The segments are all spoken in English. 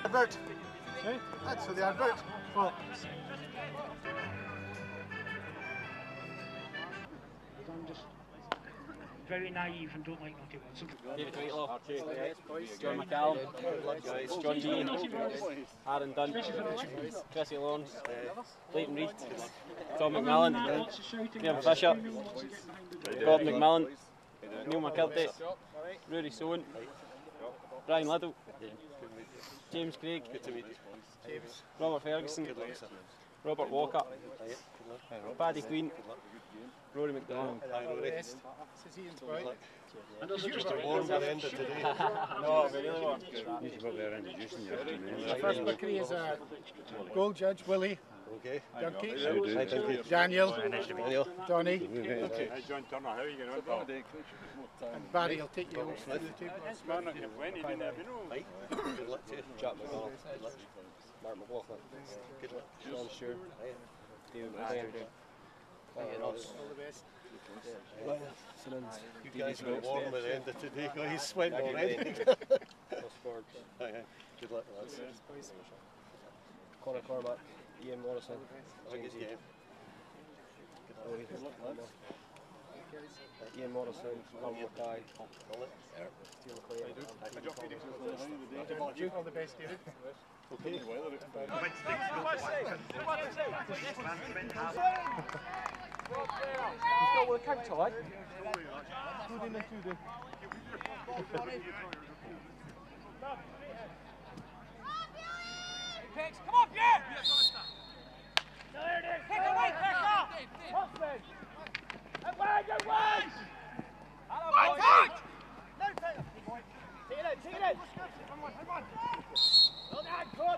Advert. That's for the advert. Well, I'm just very naive and don't like naughty words. David Whitelaw, John McCallum, John G, Aaron Dunn, Chrissy Lawrence, Leighton Reid, Tom McMillan, Graham Fisher, Bob McMillan, Neil McCurdy, Rory Sohan, Brian Liddle, James Craig, Robert Ferguson, Robert Walker, Paddy Queen, Rory McDonald. And also just a warm end of today. No, really warm. First bookery is a goal judge, Willie. Okay. Dunky. Daniel. Donny. Okay. John Turner, how are you going to And Barry will take you over to the table. Good luck to you. Jack McDonald. Good luck. Mark McLaughlin. Good luck. Sean Stewart. David McLean. Ross. All the best. You guys are warm at the end of today, guys. Sweating already. Good luck, lads. Conor Cormack, Ian Morrison. Ian Morrison, Colin Mackay, All the best, David. Okay. He's got all the counter, like. Come on, Bute! There it is! Pick away, pick up! Husband! Away! Fight, fight! Take it in, take it in! Well done, good!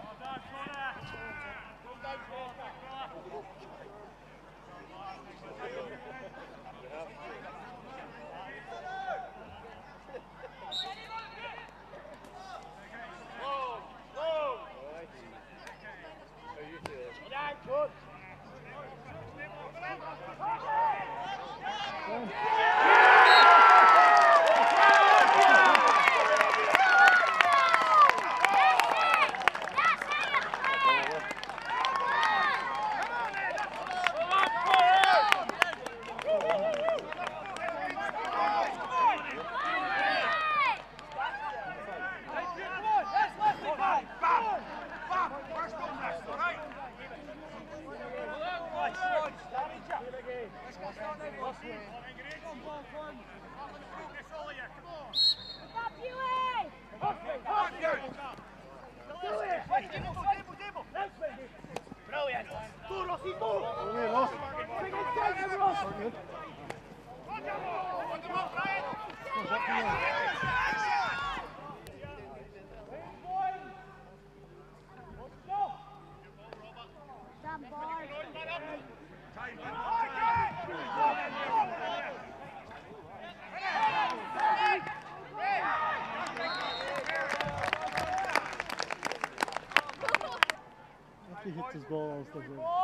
He hits his ball and stuff like that.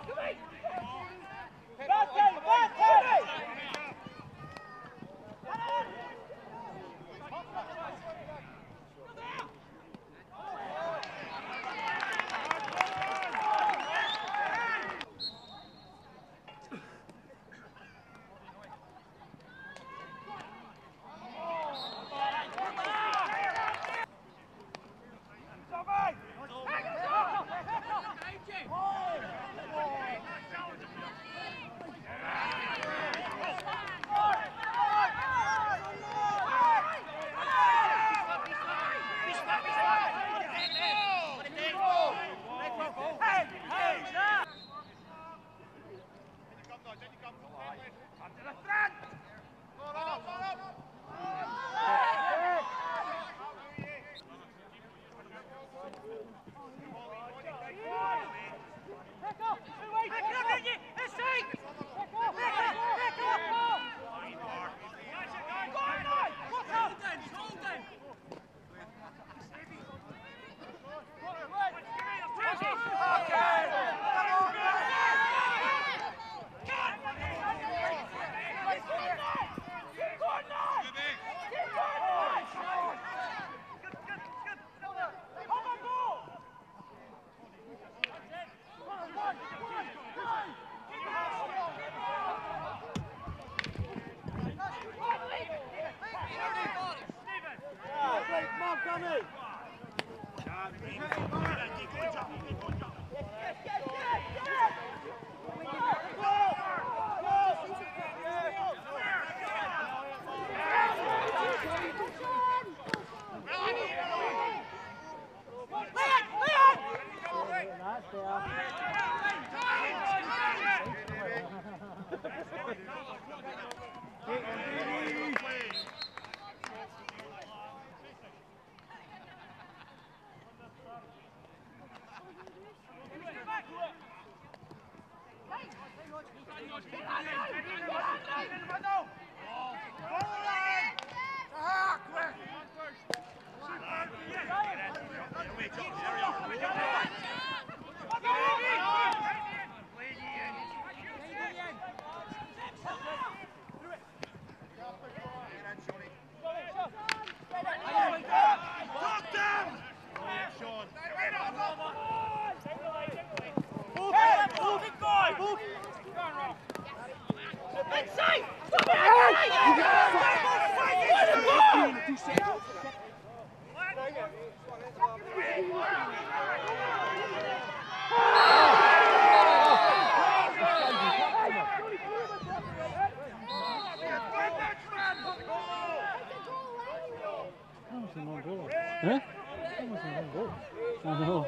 Huh? Almost a one goal. I know.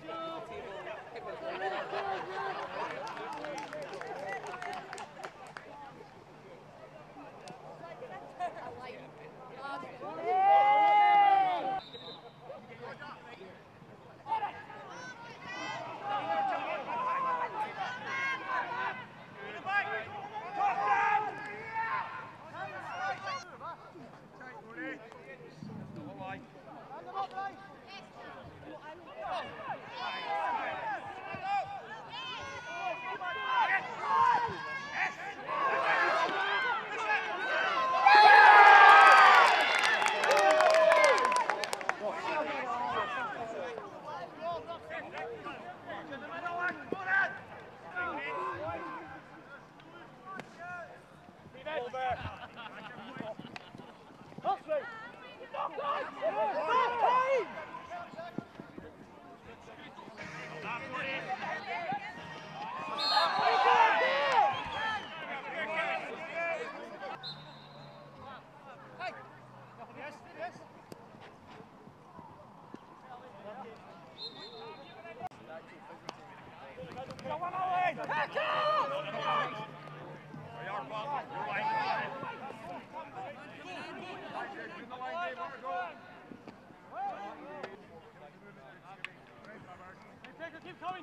Keep coming!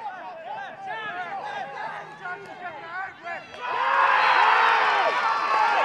Let's go!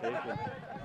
taken.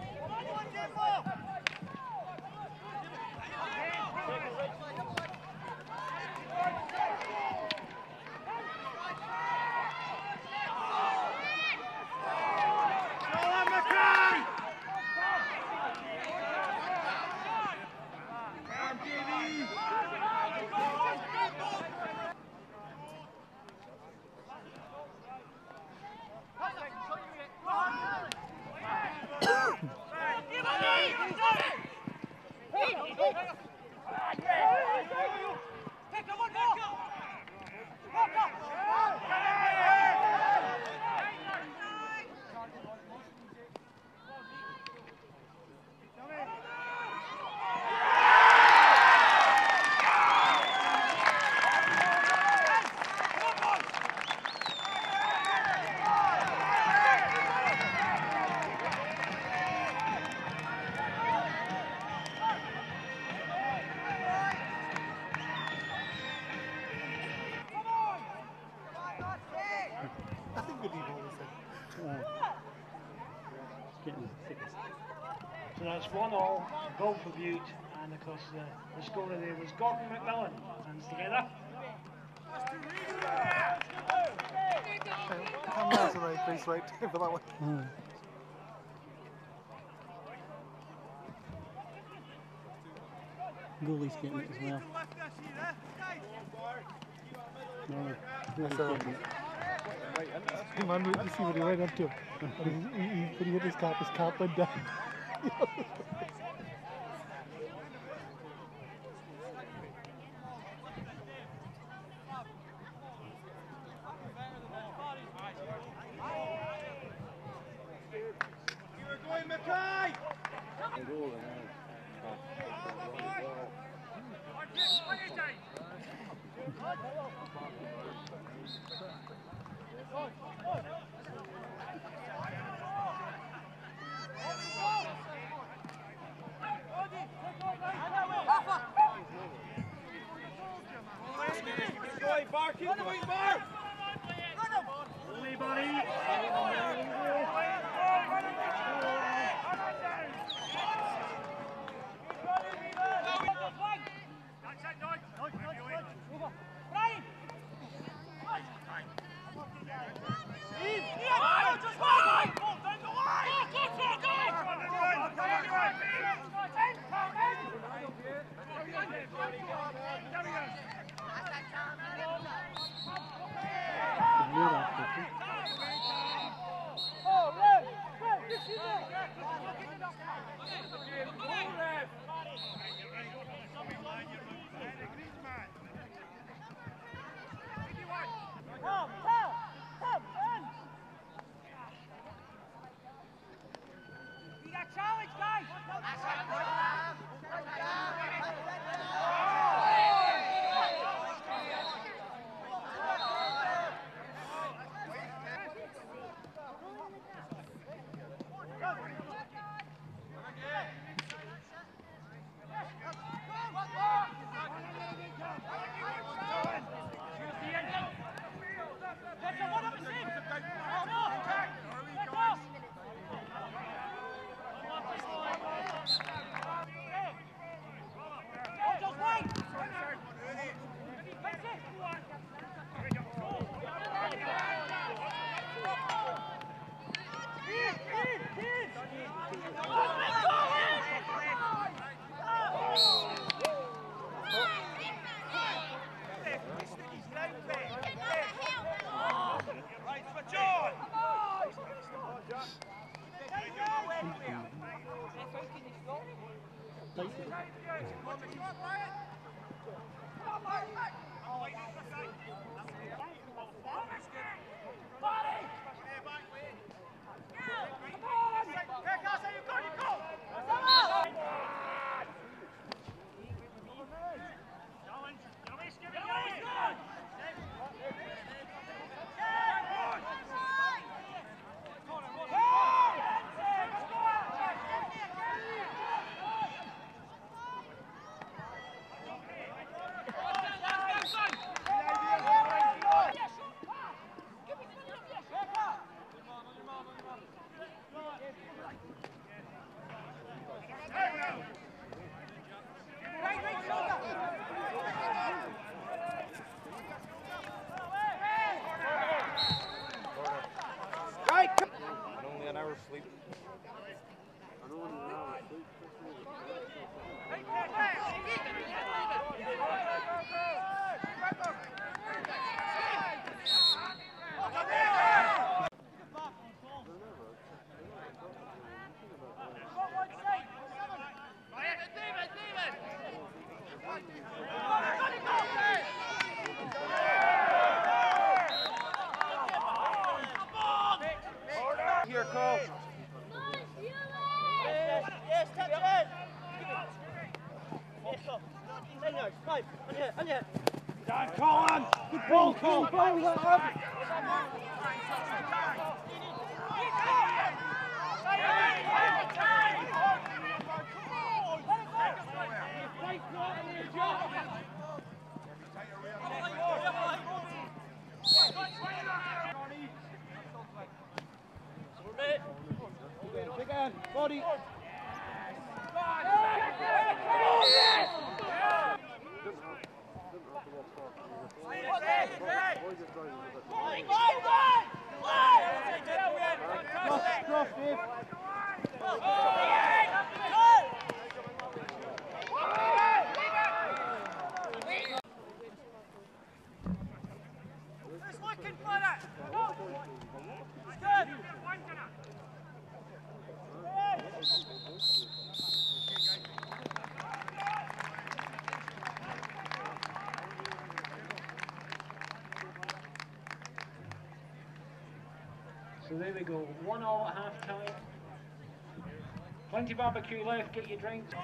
So that's 1-all, goal for Bute, and of course the scorer there was Gordon McMillan. Hands together. Camanachd the right place, right for that one. Goalie's getting it as well. No, goalie's getting it. Hey man, you see what he went up to. When he hit his cap went down. asleep. Here, Cole. Yes, touch it. Yes, go. Senior, five. On your. Dan, Colin. Good ball, Cole. Big hand, body. Cross, Dave. Looking for it. Good. So there we go, 1-1 at half time. Plenty of barbecue left, get your drinks.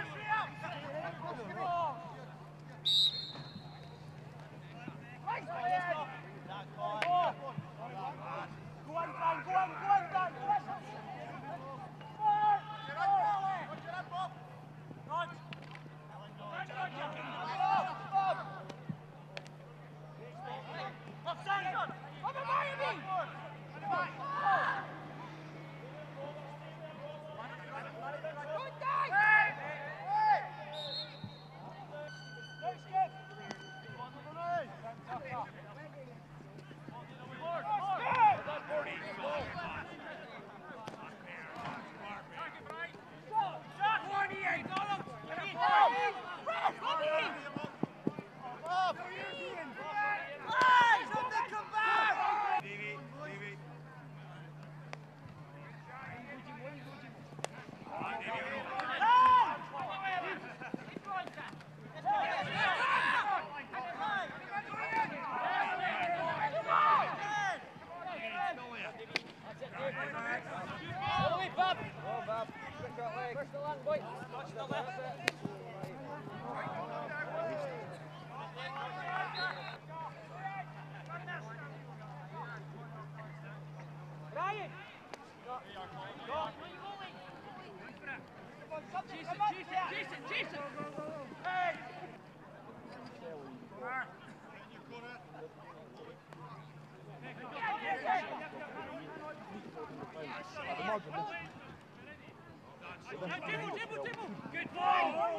Good ball!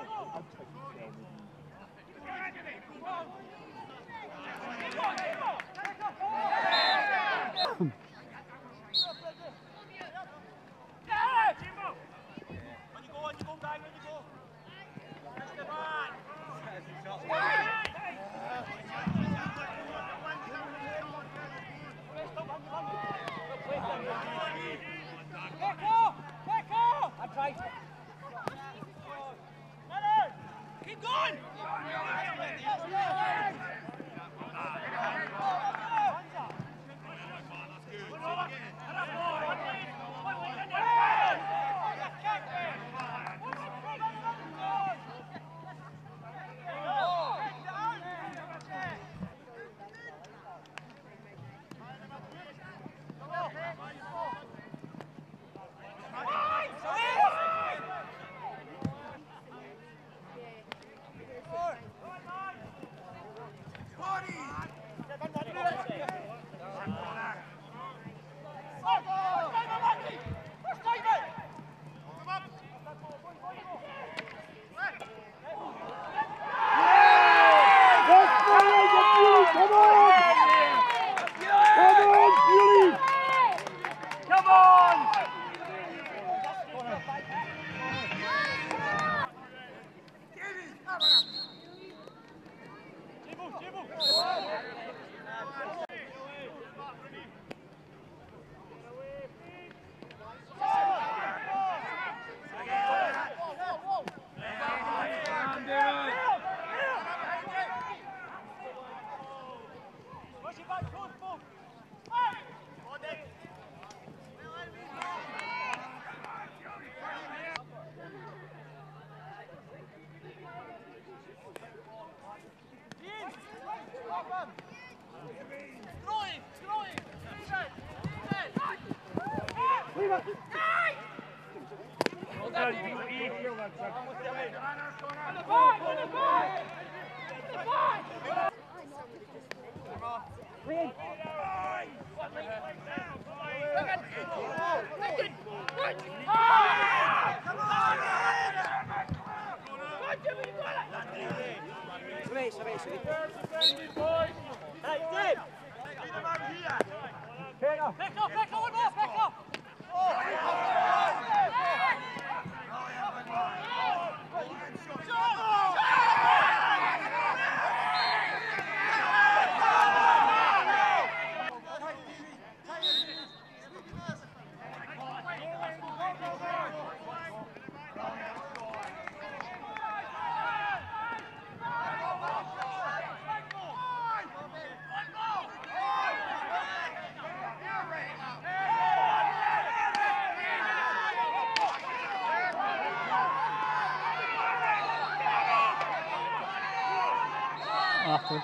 Keep going! After.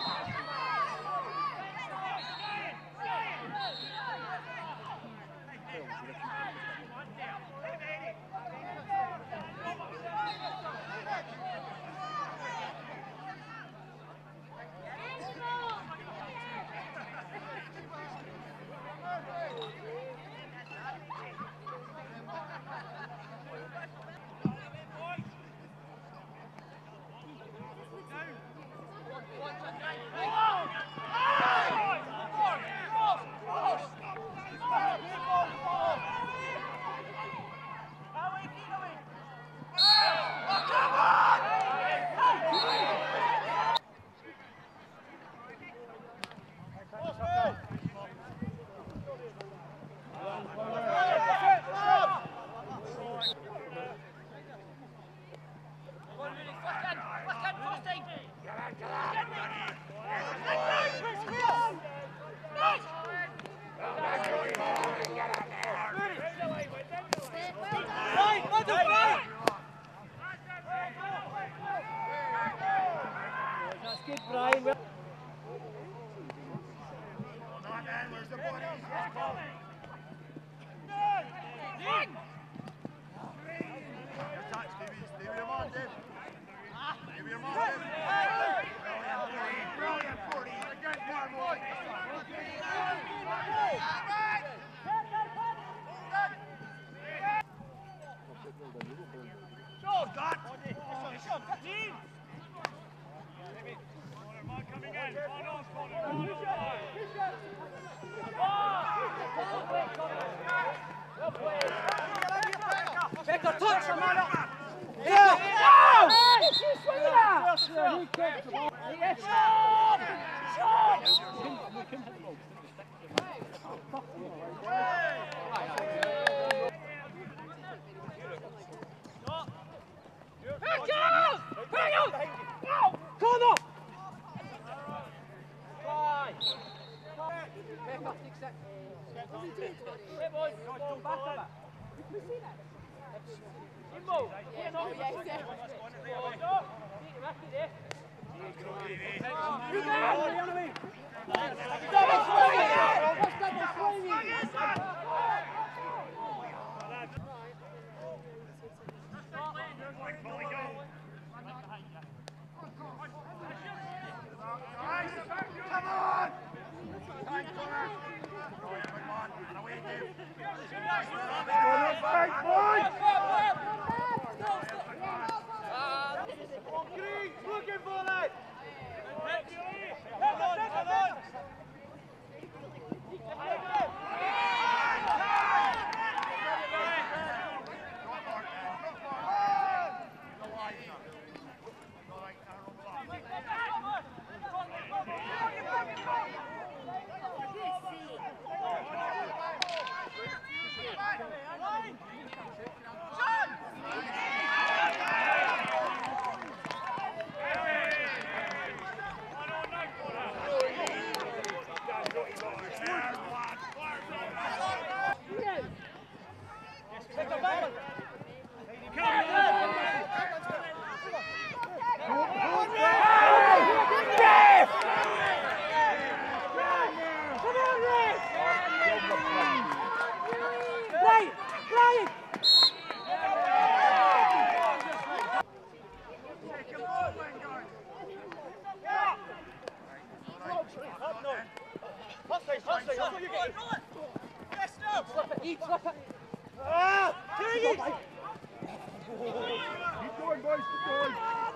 going, boys, keep going.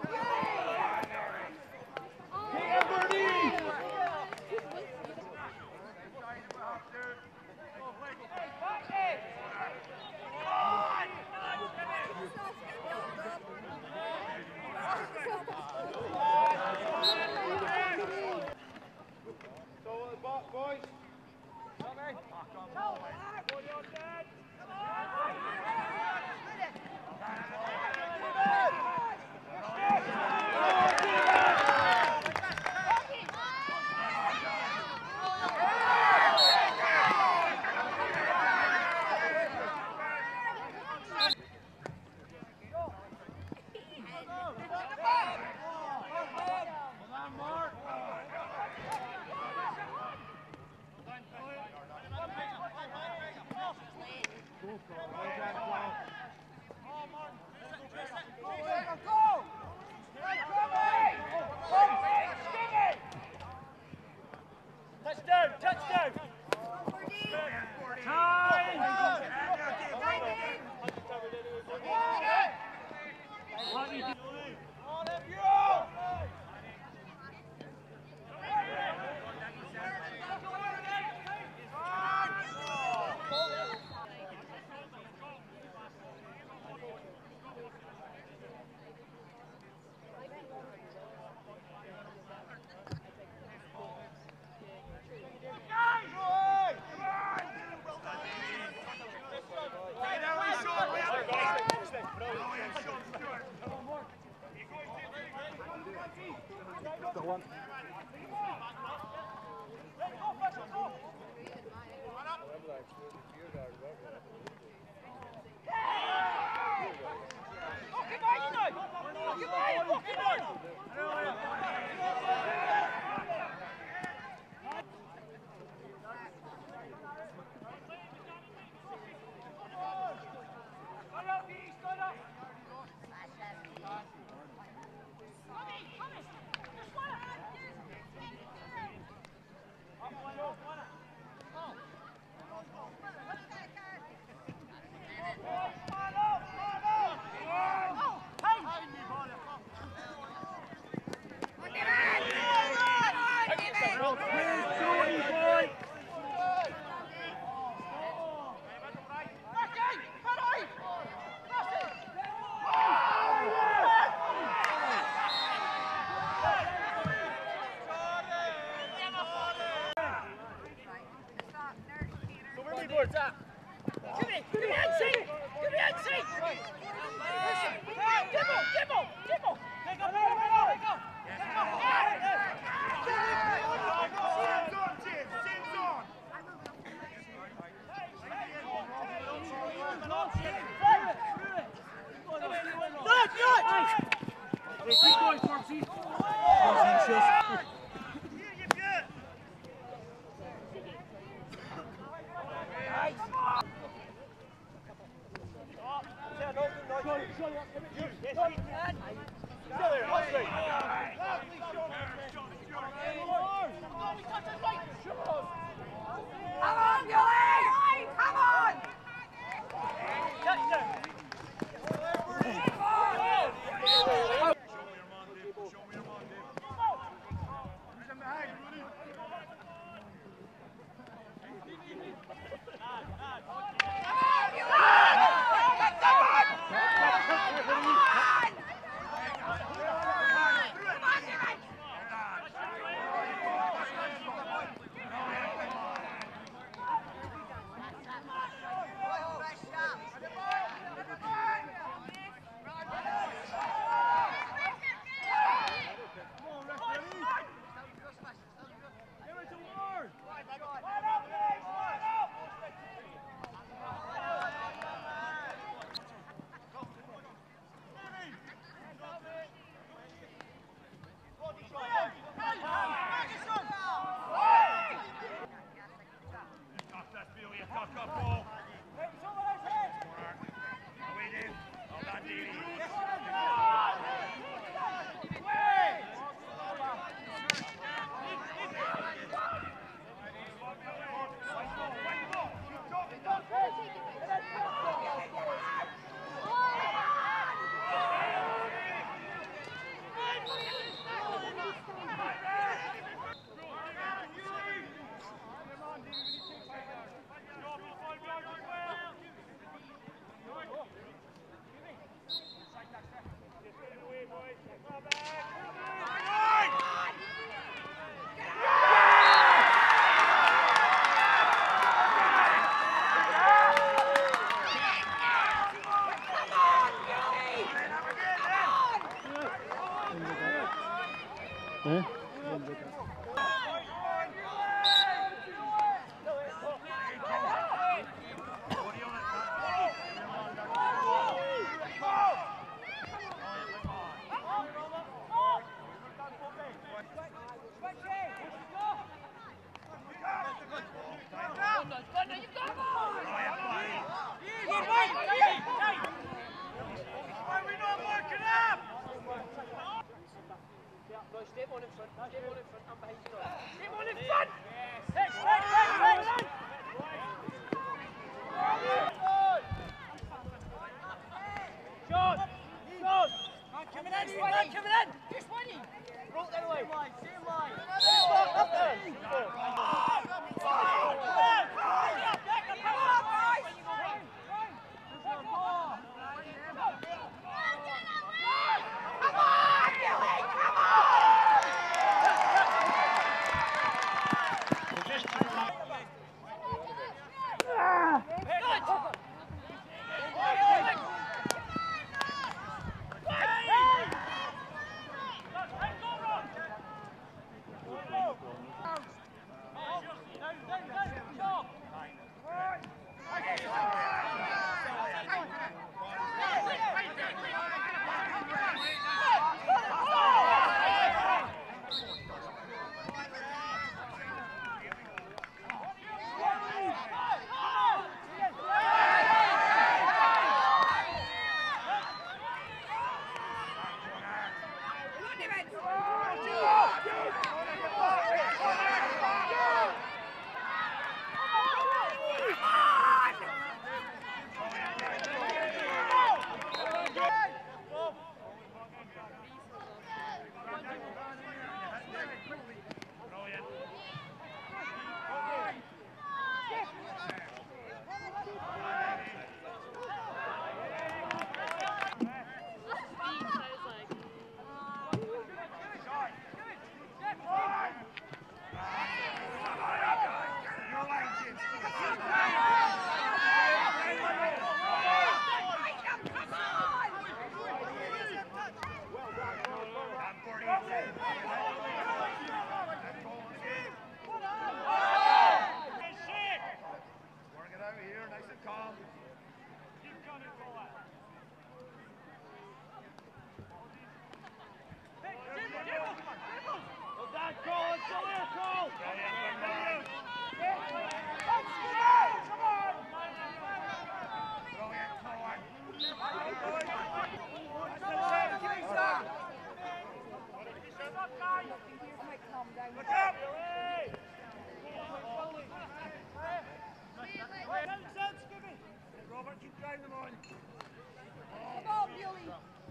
Get Bernie! Boys. Robert, keep driving them on. Come on, Beauly.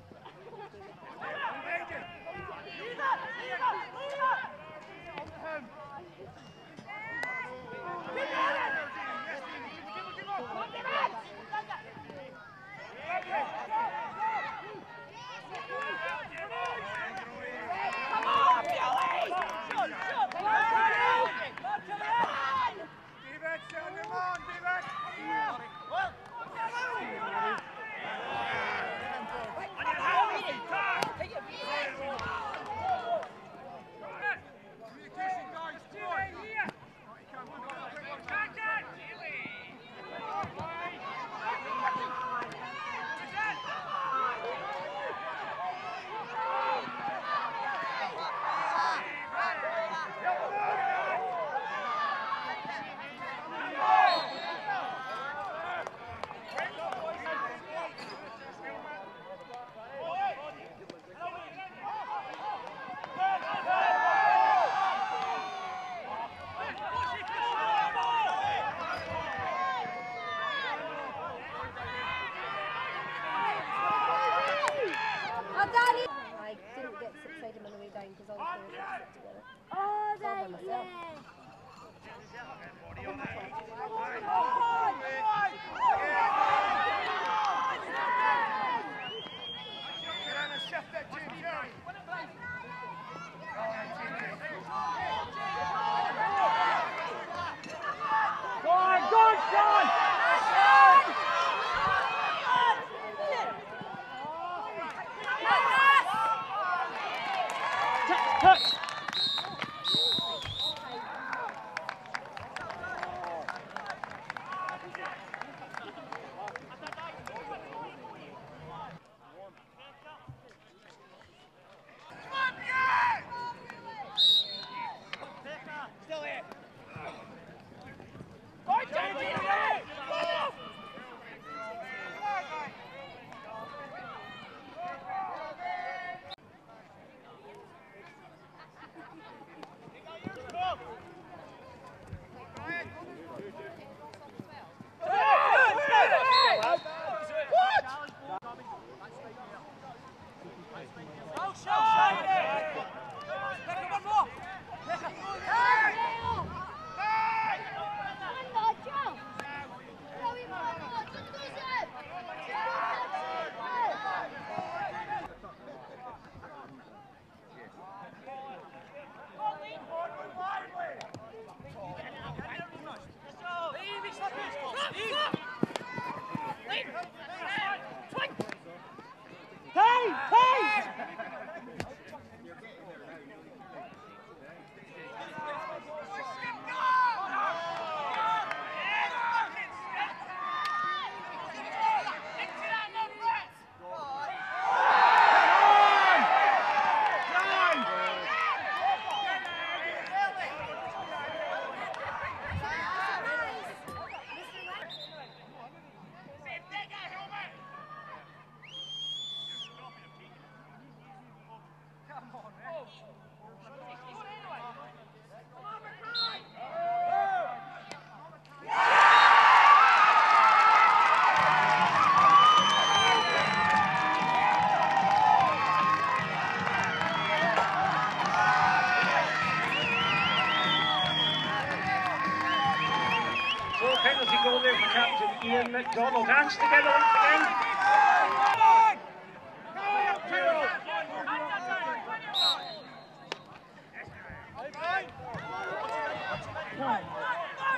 Penalty goal there for captain Ian McDonald. Hands together once again.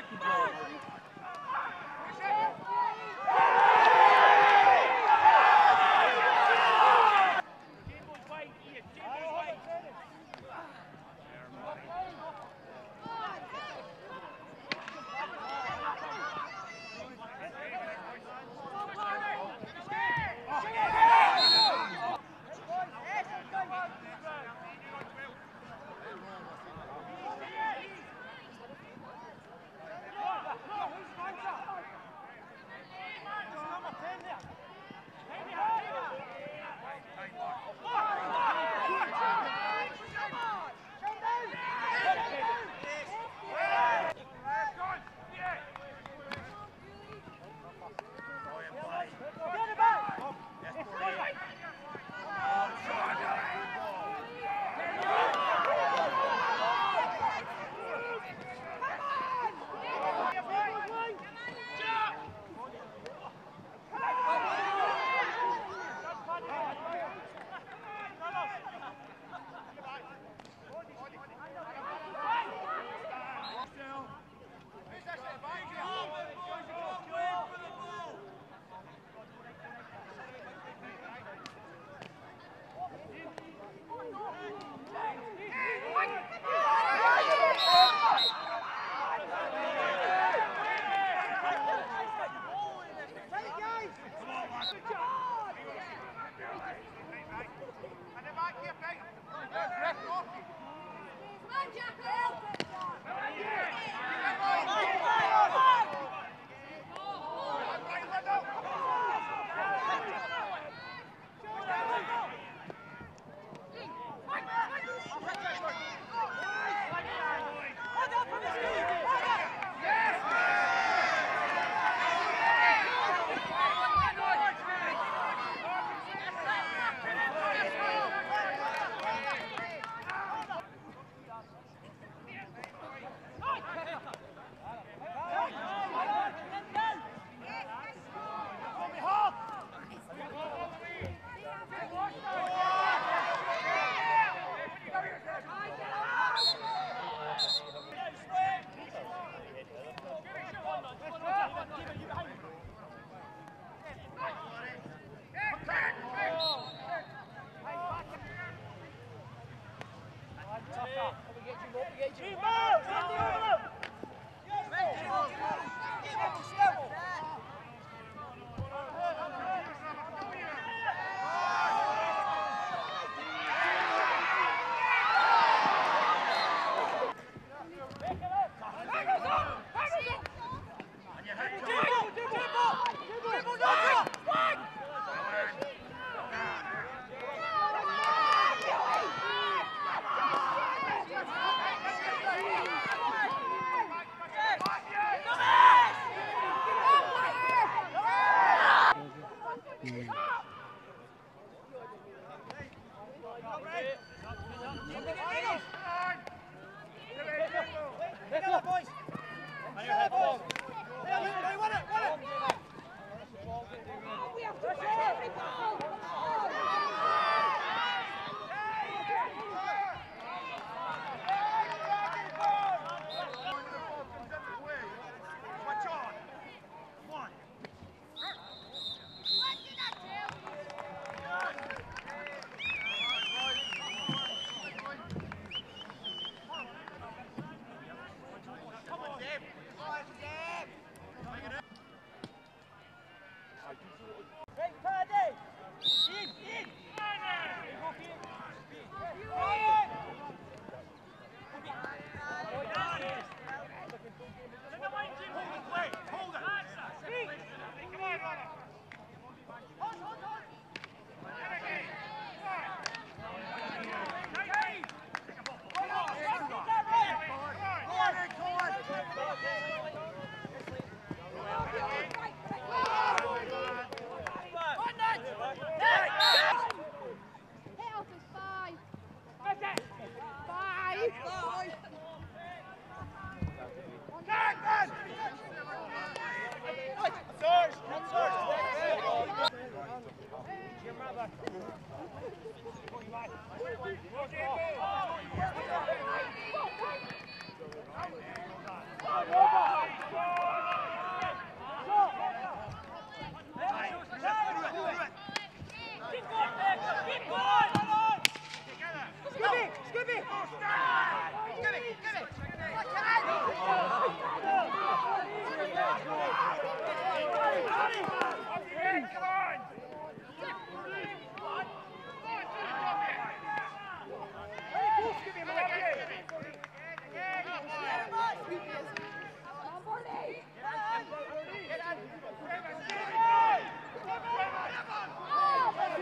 Go,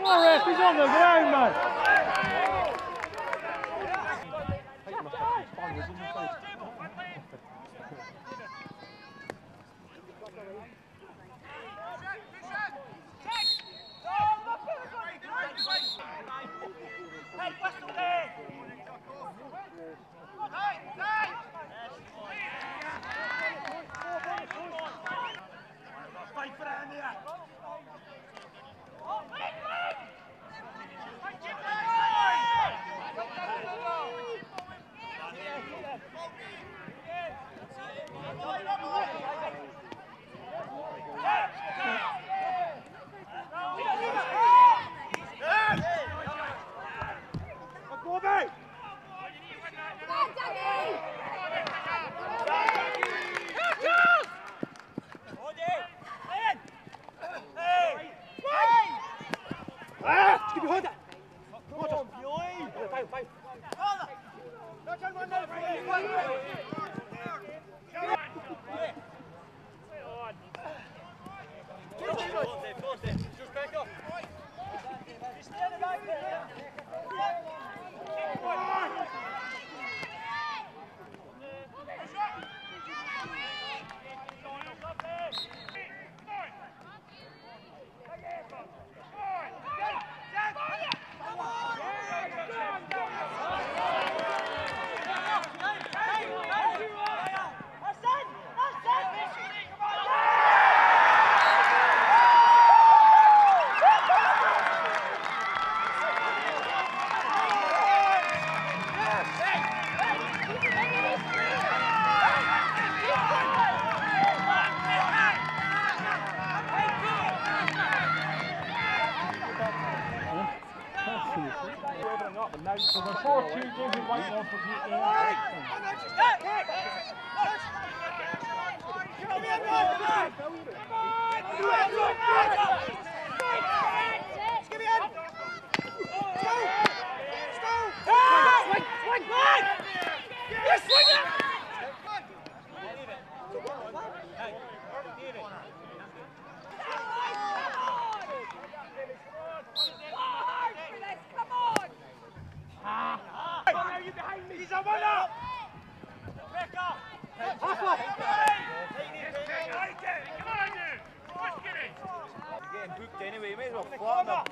on, ref, he's on the ground, man. So the 4-2 doesn't wait on for Bute. He's a winner! Getting booked anyway, you may as well flatten them.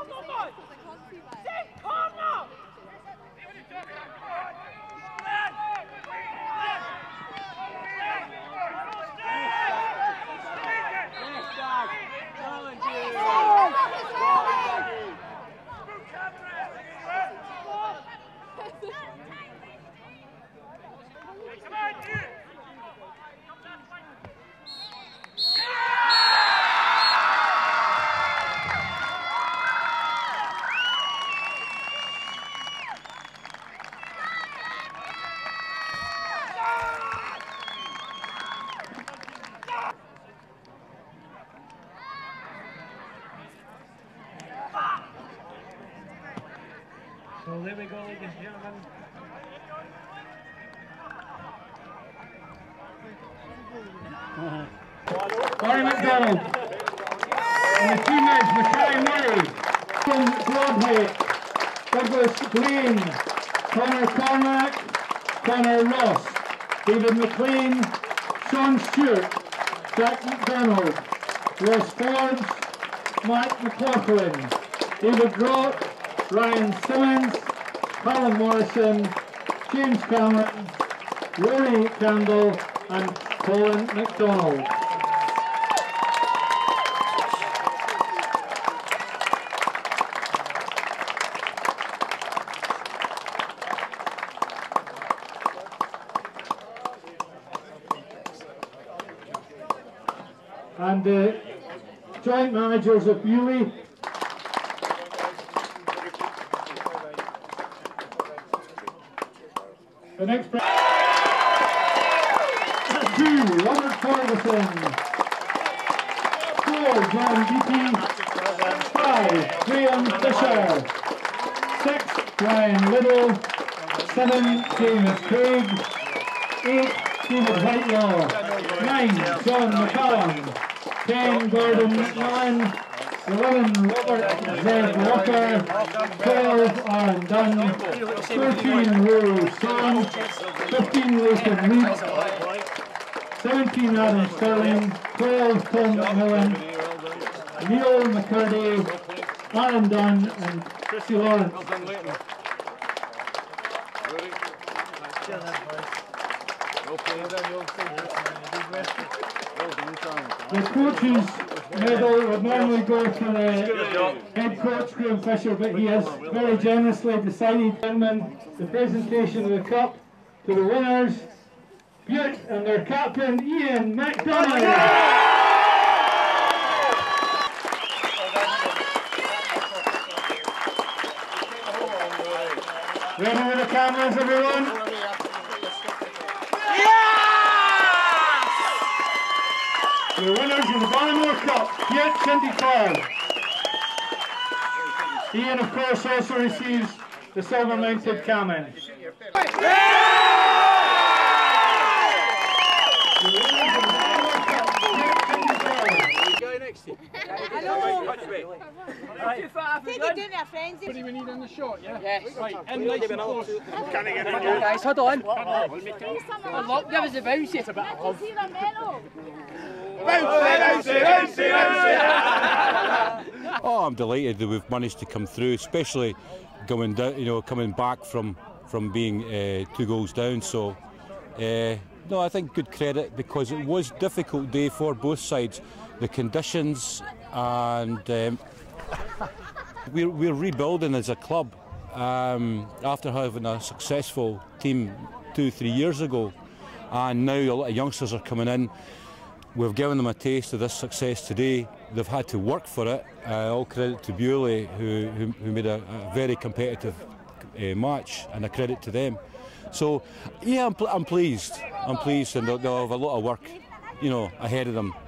So there we go, ladies and gentlemen. Barry McDonald. And the teammates, Mackay Murray, Broadhead, Douglas Green, Connor Cormack, Connor Ross, David McLean, Sean Stewart, Jack McDonald, Ross Forbes, Mike McLaughlin, David Rock, Ryan Simmons, Colin Morrison, James Cameron, Rory Campbell and Colin McDonald. And the joint managers of Beauly, the next 2, Robert Ferguson, 4, John Beattie, 5, Graham Fisher, 6, Brian Little, 7, James Craig, 8, David Whitelaw, 9, John McCallum, 10, Gordon McMillan, 11, Robert Zed Walker, 12, Aaron Dunn, 13, Rory Son, 15, Leighton Reed, 17, Adam Sterling, 12, Tom McMillan, Neil McCurdy, Aaron Dunn and Chrissy Lawrence. The coach's medal would normally go to the head coach Graham Fisher, but he has very generously decided, gentlemen, the presentation of the cup to the winners, Bute and their captain Ian MacDonald. Ready with the cameras, everyone? The winners of the Balliemore Cup, Bute Shinty Club. Ian, of course, also receives the silver-mounted Camanachd. Guy next to you. I know. Take it down our friends. What do we need in the shot, yeah? Yes. Right, in nice and close. Can I get in here? Guys, hold on. Look, give us a bounce, it's a bit of see the medal. Oh, I'm delighted that we've managed to come through, especially going down, coming back from being 2 goals down. So, no, I think good credit, because it was a difficult day for both sides. The conditions, and we're rebuilding as a club after having a successful team 2-3 years ago, and now a lot of youngsters are coming in. We've given them a taste of this success today. They've had to work for it. All credit to Beauly, who made a very competitive match, and a credit to them. So, yeah, I'm pleased. I'm pleased, and they'll have a lot of work, ahead of them.